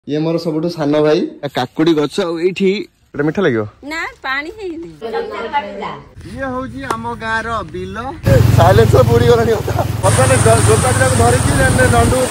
ये मोर सबुठु सान भाई काकुड़ी गछ एठी मीठा लगे ना पानी ये हूँ आम गाँव रिल साइलेंसर बुड़ी गलानी धरिकी नंडू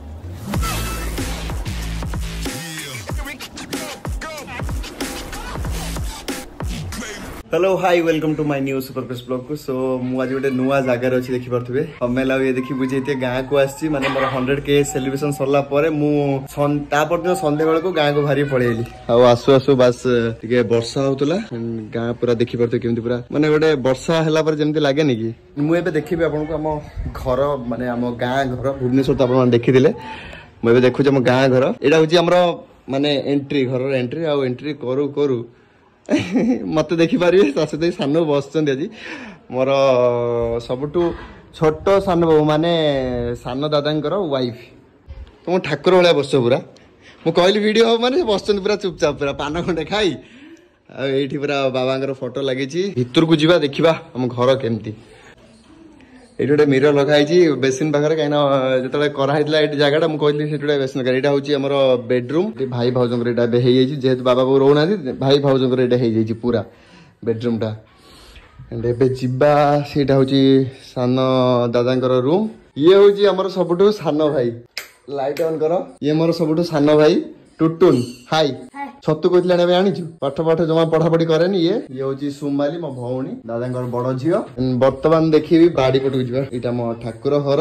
hello hi welcome to my new super fresh blog को। सो मु आज गोटे नुआ जगार अच्छी देखी पारे हमें ये देखी बुझे गाँ को आसी माने मोर 100K सेलिब्रेशन सरला परे मु दिन संध्या बेल को गाँ को भारी पड़ेली आसु आसु बास टिके वर्षा होतला गाँ पूरा देखी पारे केमती पूरा माने गोटे वर्षा हला पर जेमती लागे नि कि मु एबे देखिबे आपन को हम घर माने हम गाँ घर भुवनेश्वर तो आपन देखिथिले मु एबे देखु हम गाँ घर एटा होची हमरो माने एंट्री घर एंट्री आ एंट्री करू करू मत देखिपारे सहित सान बस आज मोर सबुठु छोट सान बाबू माने सान दादा वाइफ तुम ठाकुर भाया बस पूरा मु कहली वीडियो हम माने बस पूरा चुपचाप पूरा पान खंडे खाई आठी पूरा बाबा फोटो लगी भितर को जा देखा हम घर केमती ये गोटे मिरर लगाई बेसिन पाखे कहीं जो कराई जगह मुझे कहली बेसिन लगा यहाँ हूँ आम बेडरूम भाई भाउजर यहाँ जेहेतु बाबा बो रोना भाई भाउजर यहाँ पूरा बेडरूम टा एबे जीवा सीटा हूँ सान दादा रूम ये हूँ आम सबुठु सान भाई लाइट ऑन कर ये मोर सबुठु सान भाई टुटुन हाई छतु कहते आनीचु पाठ पाठ जमा पढ़ा पढ़ी करे ये हूँ सुमाली मो भौणी दादा बड़ झील बर्तमान देखी बाड़ी पटक जा यहाँ मो ठाकुर घर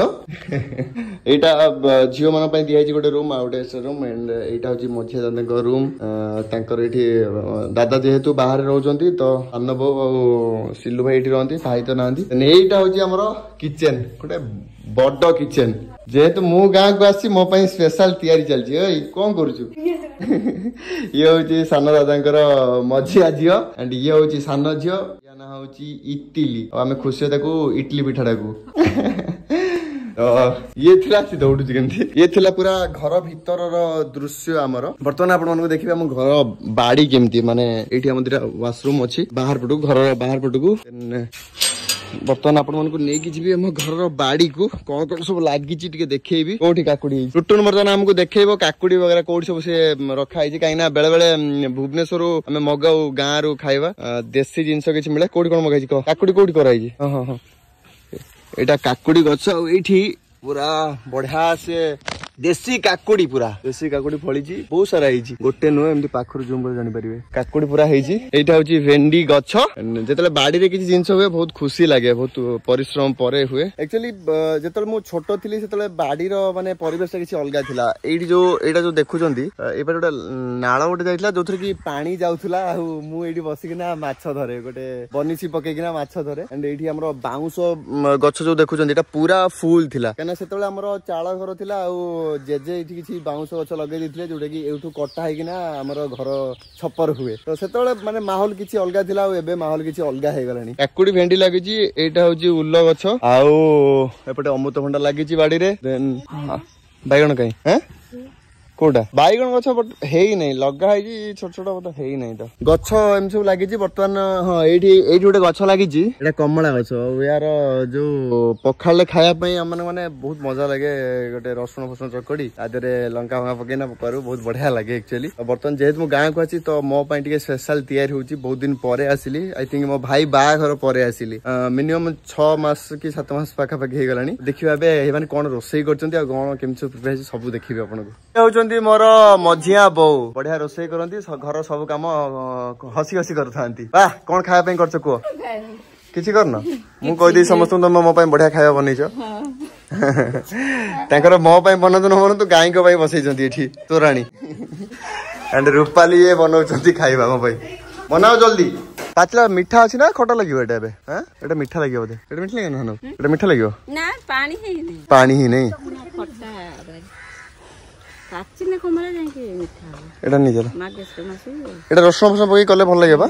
यहाँ झील मान दिखाई गोटे रूम आ गोटे रूम एंड यहाँ हूँ मझिया दादा रूम ये दादा जेहेतु बाहर रोचे तो सान बो सिलु भाई ये रही भाई तो ना यहाँ हूँ आम किचेन गोटे बड़ किचेन जेहेतु मु गाँ को आसी मो स्पेशल तैयारी चलती कौन करुचु ये हूँ सान दादा मझिया झील एंड ये हूँ सान झील या ना हूँ इटिली आम खुशी इटली पिठाटा को ये थिला सी दौड़ू केमती ये थिला पूरा घर भीतर दृश्य आमर बर्तमान आपण देखिए आम घर बाड़ी केमती माने एठी हम दिरा वाशरूम अच्छी बाहर पटू घर बाहर पटू बर्तमान आपण मानक नहीं जी आम घर बाड़ी को कौन कौन सब लगी देखी कौटी काकुड़ी टुटुन बर्तमान आमको देखो काकुड़ी वगैरह कौटी सब से रखाई कहीं बेले बेले भुवनेश्वर आम मगाऊ गाँ रु खाइबा देसी जिनस किसी मिले कौटी कौन मगाई कह काकुड़ी कौटी कराई हाँ हाँ हाँ यहाँ काकुड़ी गछ ये पूरा बढ़िया से देसी काकुड़ी पूरा देसी काकुड़ी फली बहुत सारा गोटे नुह एमती पाखर जूम कर जानीपारे काकुड़ी पूरा यहाँ हूँ भेंडी गछ जो बाड़ी रे किसी जिनस हुए बहुत खुशी लगे बहुत परिश्रम पर हुए एक्चुअली जो मुझे छोट थी से बाड़ी माने परिवेश किसी अलग थिला एठी जो एटा जो देखुचंदी एबार गोटे नाळ गोटे जाइतला जोथरे कि पानी जाउथला मु एठी बसिकिना माछ धरे गोटे बनिसी पकेकिना माछ धरे एंड एठी हमरो बाउंस गछ जो देखुचंदी एटा पूरा फुल थिला कना सेतले हमरो चाळ घर थिला जेजे ये किसी बाउंस गछ लगे देते जोटा कि एठू कटा होना आमर घर छपर हुए तो से माने माहौल किसी अलग थिला एबे माहौल किसी अलग हो गलानी काकुड़ी भेंडी लगी एटा हूँ उल्ल गछ आउटे अमृतभंडा लगी बाड़ी रे देन बैगण कहीं कोटा बैगण गछ है नहीं लगा है छोट छोट बोध है नहीं तो गछ एम सब लगी बर्तमान हाँ ये गोटे गछ लगी कमला गछ यार जो पखाड़े खायापी मैंने बहुत मजा लगे गोटे रसुण फसुण चकड़ी आदि लंका फंका पकईना करू बहुत बढ़िया लगे एक्चुअली बर्तमान जेहेतु मो गाँ को आसी तो मो स्पेशल तैयारी होची बहुत दिन पर आसिली आई थिंक मो भाई बाहाघर पर आसिली मिनिमम 6 मास कि 7 मास पाखापाखि हो गलानी देखिए कौन रोसई कर कौन केमती प्रिपेयर सब देखिए आपको मोर मझिया बो बढ़िया रोसई करती घर सब कम हसी हसी करथांती वाह कौन खाया करछ को किछि करन मु कहि दे समस्त तुम मो पई बढ़िया खाया बनैछ ताकर मो पई बनत न बनत गाय को पई बसैछंती एठी तोराणी एंड रूपाली ये बनौछंती खाइबा मो पई बनाओ जल्दी पाचला मीठा अछि ना खटा लगियो एटा बे हां एटा मीठा लगियो बोले एटा मीठा लगियो ना एटा मीठा लगियो ना पानी ही नहीं खटा काचिने कमला जाके मीठा एटा नि जरा एटा रसम फसम पकई कले भल लागे बा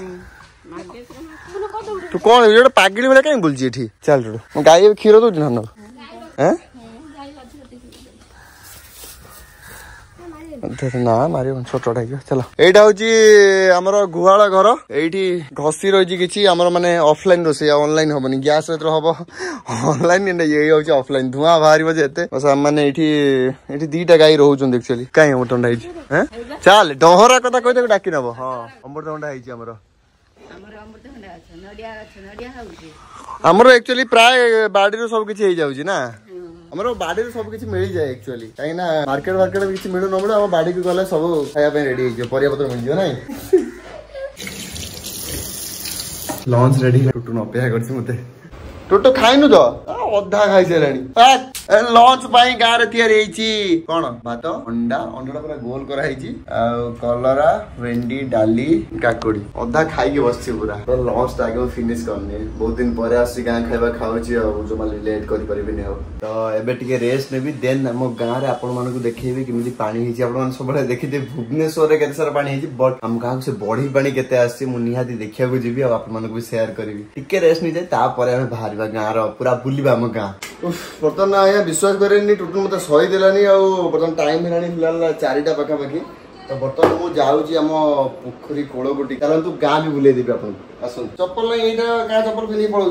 तू कौन एटा पागली वाला काई बोलजी एठी चल रो गाय खीर दो ना हैं ना मार छोटा चलो एटा हूँ आमर गुहाल घर ये घसी रही किसी आमर माने ऑफलाइन रोसे ऑनलाइन हमनी गैस हम ऑनलाइन ये हूँ ऑफलाइन धुआं बाहर जेते मैंने ये दीटा गाई रोचुन एक्चुअली कहीं अमृतभंडा है चल डहरा कथा कही डाकी नब हाँ अमृतभंडा है आमर एक्चुअली प्राय बाड़ी सब किसी हो जाऊँ ना आमर बाड़ी सब किसी मिल जाए एक्चुअली कहीं मार्केट मार्केट किसी मिलू न मिलू आम बाड़ी को गले सब खाया रेडी हो परिया पत्र मिल जाए ना लंच रेडी टुटू अपेक्षा कर मत टोटो खाइनु तो अधा खाई सारे लंच गाँव रे तैयारी कौन भात अंडा अंडा पूरा गोल कराई कलरा भेंडी डाली काकुड़ी अधा खाई बस पूरा लंच तो आगे फिनिश करनी बहुत दिन पर आसी गाँ खाଇବା खाऊची जो लेट कर तो एबे टिके रेस्ट नेबी देन हम गाँव रे आपण मानकु देखैबी किमिति पानी हिची आपण मान सबले देखिते भुवनेश्वर रे केते सारा पानी हिची बट हम गाँव से बड़ी पानी केते आसी मु निहाती देखिया को जीबी आपण मानकु भी शेयर करबी टिके रेस्ट नि जाय ता परे हम बाहर गाँव पूरा बुलवा आम गाँ बर्तमान आया विश्वास करे टुटू मत सही देलानी बर्तमान टाइम है 4टा पाखापाखि तो बर्तमान मुझे जाऊँगी आम पोखरी कोल गोटी चलतु गाँ भी बुले देवी आपन आसन चप्पल नहीं यहाँ क्या चप्पल पिंधि पड़ो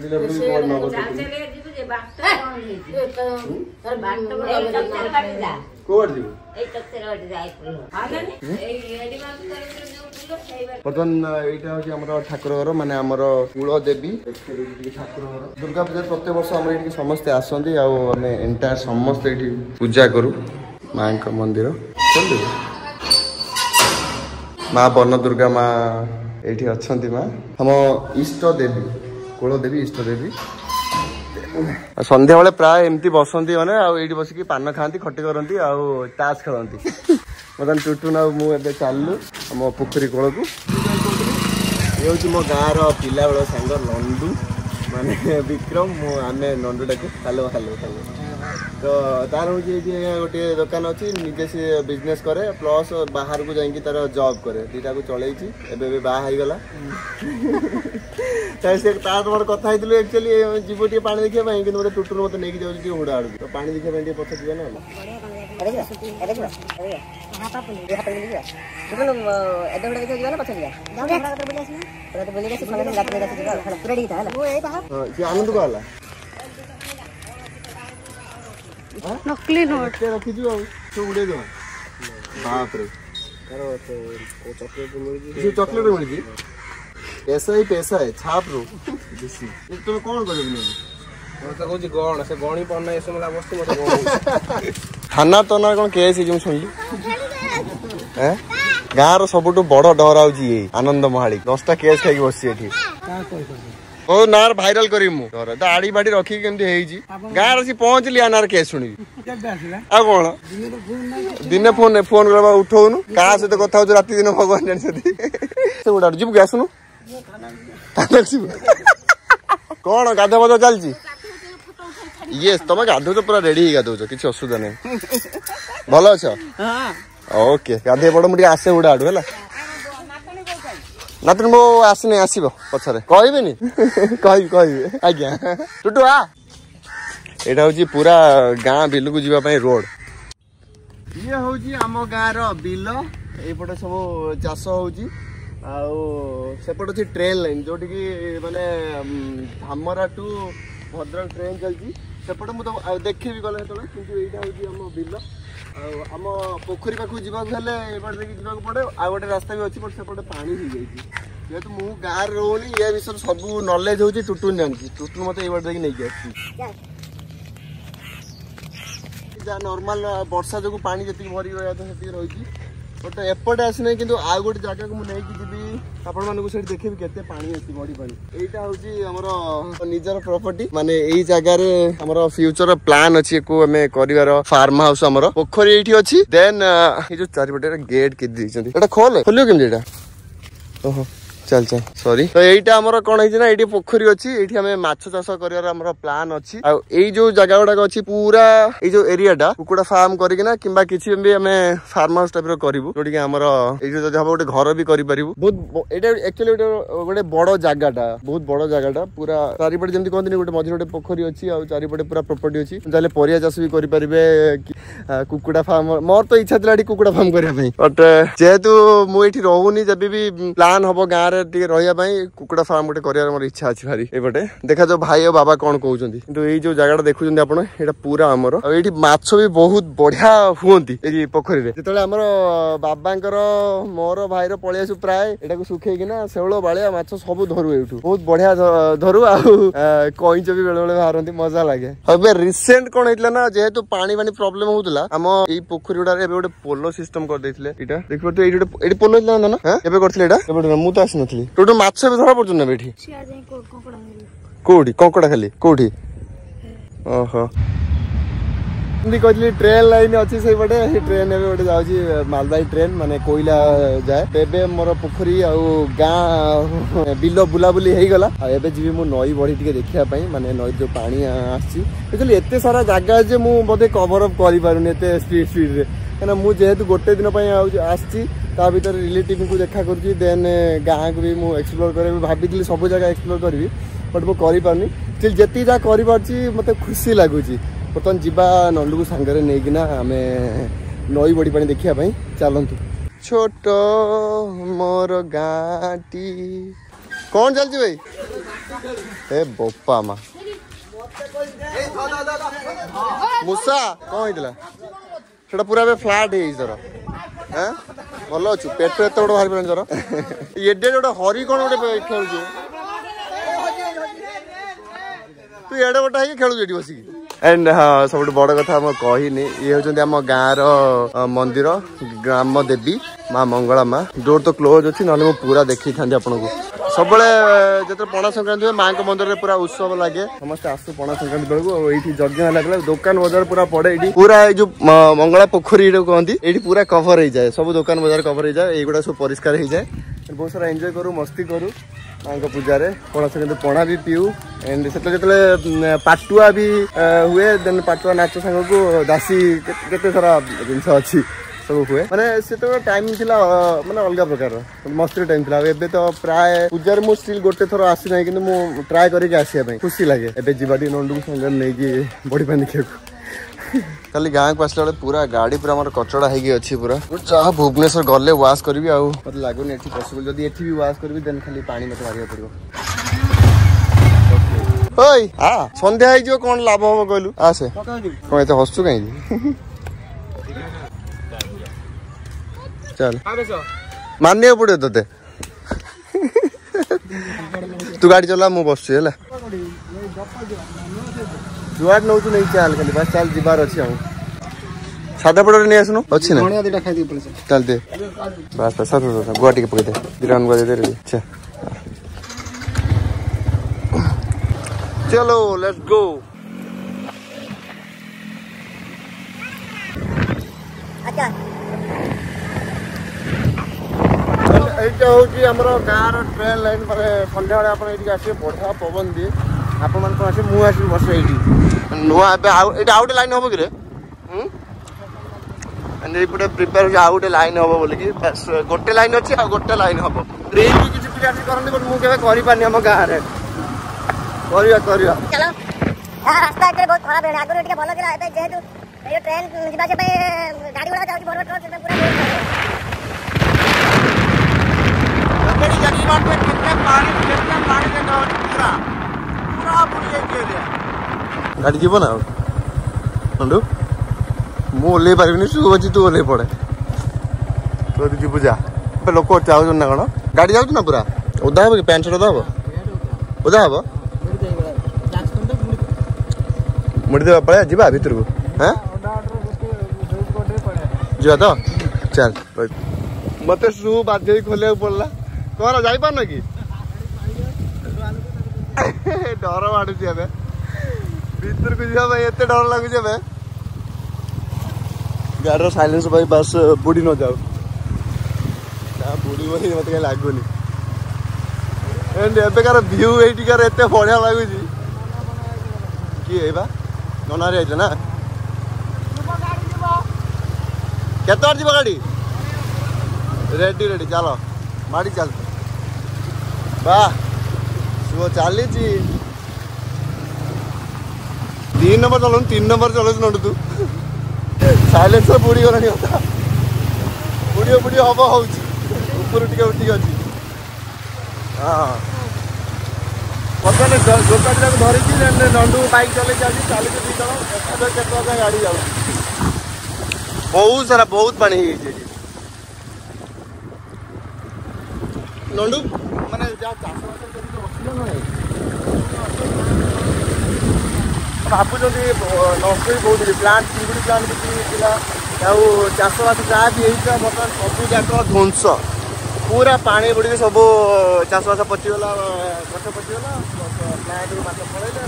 बर्तमान यहाँ ठाकुर घर माने आमर कुल देवी ठाकुर घर दुर्गा पूजा प्रत्येक वर्ष आम ये समस्ते आसती आम एंटायर समस्ते ये पूजा करूँ माँ मंदिर माँ बन दुर्गा माँ ये अच्छा माँ हम इष्ट देवी कुल देवी इष्ट देवी संध्या बेले प्राय एमती बसती मैंने आठ बसिक पान खाती खटी करती ताश खेलती बर्तमान टुटुन मुझे चलू आम पोखरी कोल को ये हूँ मो गाँव पिला बेल सांग नंदू माने विक्रम आम नंदू डाक हेलो हेलो हेलो तो तार हूँ गोटे दुकान अच्छी निजे सी बिजनेस करे प्लस बाहर को जाइए तार जॉब करे दीटा को चलई एवं बाहला मोर कथा एक्चुअली जीव टे पा देखा कि गोटे टुटुर मत नहीं जाऊँगी हुड़ा आड़ तो पा देखा पछ जी ना आनंद को नकली नोट रखी उड़े दो बाप रे चॉकलेट मिली पैसा ही पैसा है छाप रो तुम कौन कर गण से गणी पड़ना ये सब वस्तु मत थाना तो ना कौन केस जो सुनली गाँव सबुठ बड़ डर आउची आनंद महाली 10टा केस खाई बसी ओ नार भाइराल करी मु तो आड़ी बाड़ी रखी केमती गाँव रे पहुंचली नार केस शुणी आ कौन दिन फोन फोन कर उठौनु क्या सहित कथा हो राति दिन भगवान जानी गोटा जीव गैस सुनु कौन गाधा पाधा चलती ये तुम गाधौच पूरा रेडी गाधौच किसी असुविधा नहीं भल अछ ओके गाधे पड़ मुझे आसे गुड़ा आड़ू है नातुन मो आसने आसब पछरे कहबेनि कह आज्ञा टुटू आ एटा हूँ पूरा गाँ बिल को जीवाई रोड ये हूँ आम गाँव बिल एपटे सब चाष होपट अच्छी ट्रेन लाइन जोटि माने धामरा टू भद्रक ट्रेन चलती सेपटे मुझे देखे भी गले कि यहाँ हूँ आम बिल आम पोखरी पाखु जावाक पड़े आ गए रास्ता भी अच्छी सेपटे पानी हो जाए जेहेतु मु गाँव रोनी ये विषय सब नॉलेज हूँ टुटुन जानती टुटुन मत ये नहीं आस नॉर्मल वर्षा जो पानी जी भरी रहा था रही बट एपटे आसना कि आ गोटे जगह को मुझे जी आपण मानक देखे केते पानी अच्छी बड़ी पानी एटा हूँ निजर प्रॉपर्टी माने यही जगह हमर फ्यूचर प्लान अच्छी को हमें करिवार फार्म हाउस हमर पोखरी एठी अछि देन ये जो चारिपटे गेट के दी छथि एटा खोले खोलियो केम जेटा ओहो चल चल सॉरी तो एटा हमर कोन है ना एटी पोखरी अछि एठी हमें माछ चाष करियार हमर प्लान अछि आ एई जो जगह गुडा अछि पूरा एई जो एरियाटा कुकुडा फार्म करिक ना किबा किछि भी हमें फार्म हाउस टाइप रो करिवु जोटी के हमर एई जो जगह गोटे घर भी करि परिवु बहुत एटा एक्चुअली गोटे बड़ जगहटा बहुत बड़ जगहटा पूरा चारिपटे जेमति कहंतनी गोटे मझिर गोटे पोखरी अछि आ चारिपटे पूरा प्रॉपर्टी अछि जाले परिया चाष भी करि परिबे कुकुडा फार्म मोर तो इच्छा थलाडी कुकुडा फार्म करिया पई बट जेहेतु मु एठी रहूनी जबे भी प्लान हबो गां रे टिके रहिया पई कुकुडा फार्म गोटे करिया मोर इच्छा अछि भारी एपटे देखा जो भाई और बाबा कोन कहउचंदी किंतु एई जो जगहटा देखुचंदी आपण एटा पूरा हमर आ एठी माछ भी बहुत बढ़िया हुंती एई पोखरी रे जेतले हमर बाबांकर मोर भाई रो पळियासु प्राय एटा को सुखे किना सेवळो बाळिया माछ सब धरु एठू बहुत बढ़िया धरु आ कइच भी बेले बेले बाहरंती मजा लागे अबे रिसेंट कोन हेतला ना जेहेतु पानी पानी प्रॉब्लम होतला हम एई पोखरी उडा रे एबे गोटे पोलो सिस्टम कर देथिले एटा देखबो तो एटी पोलो हेतला ना हां एबे करथिले एटा एबे मु तो आसी नथली टोटो माछ भी धरा पड़छ ना बेठी कोडी कोकड़ा खाली कोडी ओहो कहली ट्रेन लाइन अच्छी से बटे ट्रेन एबे गोटे जाउची मालदाई ट्रेन माने कोइला जाए एबे मोर पोखरी आ गाँ बिलो बुलाबुली हो गला एबे जीवी मु नई बड़ी टिके देखिया पई माने नई जो पानी आछि एक्चुअली एते सारा जगह जे मु बदे कवर अप करि पारुनी एते स्पीड रे कना मु जेहेतु गोटे दिन पई आछि ता भीतर रिलेटिव को देखा करछि देन गाँ को भी मु एक्सप्लोर करे भाबितली सब जगह एक्सप्लोर करबी बट मु करि पारुनी स्टिल जेती जा करि पारछि मते खुशी लागुछि बर्तमान जीवा नंदू को सांगरे नेकिना आमे नई बड़ी पानी देखिया पई चलंतु छोट मोर गाटी कौन चलछि भाई ए बोपा मा मुसा कौन हितला सेटा पूरा बे फ्लैट हे जरा हैं भलो छु पेट एते बड़ भारी पड़न जरा एडे जोडे हरी कोन गोटे खेलु तू एडे बटा हे खेलु जेडी बसी एंड हाँ सब बड़ कथा कहनी ये होचंदी हम गाँव मंदिर ग्राम देवी माँ मंगला माँ डोर तो क्लोज अच्छी ना पूरा देखी था आपन को सब जो पणा संक्रांति हुए माँ मंदिर में पूरा उत्सव लगे समस्त आसु पणा संक्रांति बेलू ये यज्ञ लगे दुकान बजार पूरा पड़े ये पूरा जो मंगला पोखरी कहती ये पूरा कभर हो जाए सब दुकान बजार कभर हो जाए युवा सब परिष्कार हो जाए बहुत सारा एंजॉय करू मस्ती करू माँ पूजा रे पणा संक्रांति पणा भी पीऊ एंड से पाटुआ भी हुए देन पाटुआ नाच सांग को दासी केते सारा जिनस अच्छी सब हुए माने से तो टाइम थिला माने अलग प्रकार मस्ती टाइम थिला एबे तो प्राय पूजार मु स्टिल गोटे थरो आसी नै किंतु मु ट्राई करि के आसी भाई खुशी लागे एबे जीवाडी नंदू संग नै की बॉडी पानी देखियो खाली गाँ को आसला पूरा गाड़ी पूरा हमर कचड़ा हेगी अछि पूरा चाह भुवनेश्वर गले वाश करबी आ मत लागुनी एठी पॉसिबल जदी एठी भी वाश करबी देन खाली पानी मत मारिया पड़ियो ओय आ संध्या हे जो कोन लाभ हो कहलु आसे कोन एते हसु काई चल मानने पड़े तोते तू गाड़ी चला मु बस है जुआड नौ तू नहीं चल खाली बस चल जीवार अच्छी हम सादा पड़े नहीं आसनु अच्छी ना चल दे बस बस गुआटी के पकड़ दे दिरान गुआ दे रे अच्छा चलो लेट्स गो अच्छा এইটা হচ্ছে আমরা গাঁর ট্রেন লাইন মানে সন্ধ্যাবেলে আপনার এদিকে আসে বড়া পবন দিয়ে আপন মান আসে মু আসি বসে এইটি নয়া এটা আউট লাইন হবো কি রে এইপଟେ প্রিপেয়ার হচ্ছে আউট লাইন হবো বলি কি বাস গোটে লাইন ଅଛି ଆଉ গোটে লাইন হবো ট্রেন ବି କିଛି ପିଲାଟି କରନ୍ତି ବଟ ମୁଁ କେବେ କରିପାରନି ଆମ ଗାଁରେ କରିବା चलो हां रास्ता एते बहुत खराब है आगु टिके भलो दिला एते जेहेतु ए ट्रेन जिबा से पे गाड़ी वाला जाउची बड़ ट्रक से पूरा मेरी जगह बात पे कितने पानी के पूरा पूरा बुढ़िए के लिया गाड़ी जीव ना नंदू मु ओले पारिबिनी सु बची तू ओले पड़े तो जीव जा लोक जाऊ ना कौन गाड़ी जाऊ ना पूरा ओदा हम कि पैंट शर्ट ओदा हम ओदा हम मुड़ी देवा पड़े जीवा भीतर को हैं जीवा तो चल मते सु बाध्य खोले पड़ला कौन जाई पार कि डर माडुची एबे भीतर को जा भाई एते डर लागु जे बे गारो साइलेंस भाई बस बुडी न जाऊ ना बुडी बोली मते लागुनी एबेकार व्यू एटिकार एते बढ़िया लगुच किए बा ननारे आइले ना केत जीव गाड़ी रेडी रेडी चलो माड़ी चल वाह सुबह चली 3 नंबर चलो 3 नंबर चलो नोट तू साइलेंसर बुड़ी गलानी होता बुड़ियो बुड़ियो हम ऊपर टिके उठी अच्छी हाँ बर्तमान दोकान धरिकी नंडू बाइक चले चली 2 जन केत गाड़ी जाऊ बहुत सारा बहुत पानी नंडू माने भावुँ नष्ट भी बहुत प्लांट चिंगुड़ी प्लांट भी चाषबास जहाँ भी बर्तमान सब जाक ध्वंस पूरा पानी बुड़ी सब चाषबास पचिगला गछ पचिगला प्लांट माछ पड़े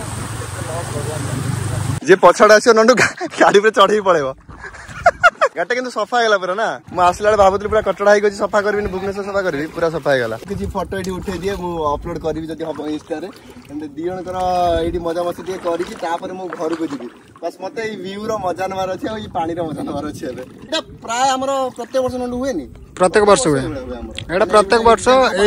जे पछाड़ आस नंडू गाड़ी पे चढ़ी पड़ेब गाड़ी किंतु सफा है पूरा ना मुझे आसला भावुली पूरा कचड़ा हो सफा करी भुवनेश्वर सफा करी पूरा सफा है किसी फोटो ये उठे दिए मुझे अपलोड करी जब हम इंस्टा दी जनकर ये मजा मस्ती टे करके घर को जी बस मत व्यू मजा नबार अच्छे और पानी मजा नबार अच्छे प्राय आम प्रत्येक वर्ष नंडू हुए प्रत्येक वर्ष हुए एटा प्रत्येक वर्ष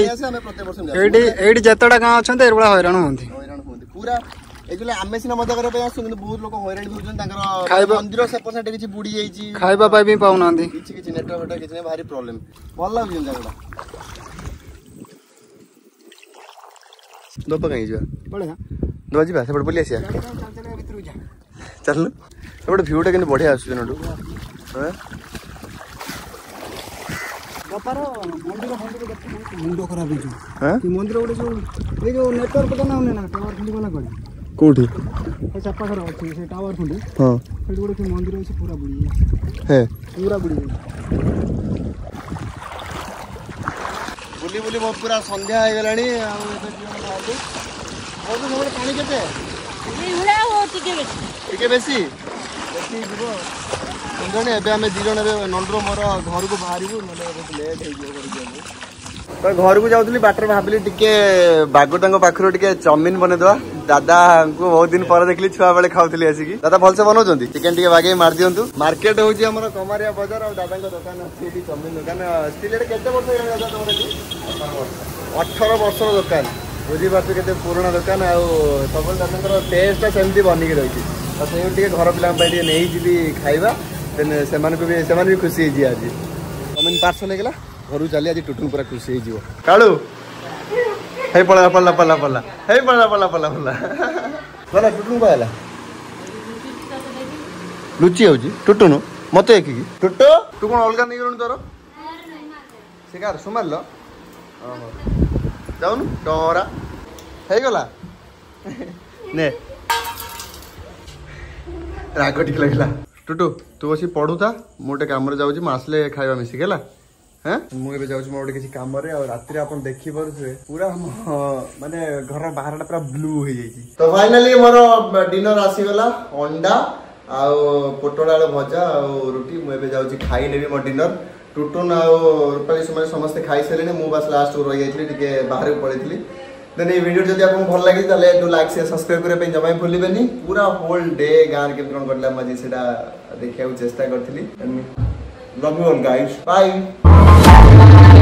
जितेटा गाँव अच्छा हैरान होती पूरा एक्चुअली आमे सिना मजा करबे आसु किंतु बहुत लोग हैरान होउछन तांकर मंदिर सेपट किछि बुडी जाईछि खाइबा पाइ भी पाउ नांदी किछि नेटवर्क किछि नै भारी प्रॉब्लम भल लागु जंगड़ा दोप कहीं जा बढ़िया दो जीबा सेपट बोली आसिया चल सेपट व्यूटा किंतु बढ़िया आसु नडू हैं बापारो मंदिर मुंडो खराब हो हैं मंदिर गोटे जो नेटवर्क पता ना टावर खुली वाला कोडी कोठी चापा घर अच्छी से टावर खुली हाँ से गोटे मंदिर अच्छे पूरा बुड़ी है पूरा बुड़ी बुली बुली मो पूरा संध्या हो गलानी पानी केते टिके बेसी जने एबे आमे 2 जन नंडरो मोर घर को बाहरबू लेट तो घर को जाऊली बाटर भाविली टिके बागुटा पाखर टिके चाउमिन बनेदवा दादा को बहुत दिन पर देखली छुआ बेले खाऊली आसिकी दादा भलसे बनाउछंती चिकन टिके बागे मार दियंतु मार्केट होची हमर कमारिया बाजार और दादा दुकान अछि चाउमिन दुकान स्टिल एटा केते वर्ष दादा तमर 18 वर्ष दुकान बुझी बात केते पुराना दुकान आ सब दादा टेस्ट सेमती बनिक रही तो से टिके घर पिला नहीं जी खाइबा से भी खुशी है आज चाउमिन पार्सल होगा घर चली आज टुटुन पूरा खुशी हो कालू हे पड़ा पल्ला पल्ला पल्ला हे पड़ा पल्ला पल्ला पल्ला गला टुटुन कहला लुचि हो टुटुन मत एक टुटु तू कौन अलग नहीं गलु तोर शिकार सुमार लो जाऊनु डरा हे गला ने राग टिक लगला टुटु तू बस पढ़ू था मुझे कम आसले खाଇବା मिसिक है हाँ मुझे जाऊँ गोटे किसी कम राति आप देखिपे पूरा माने घर बाहर पूरा ब्लू हो जाए तो फाइनाली मोर डिनर आसीगला अंडा आउ पोटल आलू भजा रुटी मुझे जाऊँ खाई नेबी मो डिनर टुटुन आउ रूपाली समस्ते खाई सारे मुझे बस लास्ट रही जाइए बाहर को पड़े देन ये वीडियो जब आपको भल लगे तो लाइक शेयर सब्सक्राइब करने जमा भूलें पूरा होल डे गाँव के कौन कर देखा चेष्टा करी love you all guys bye.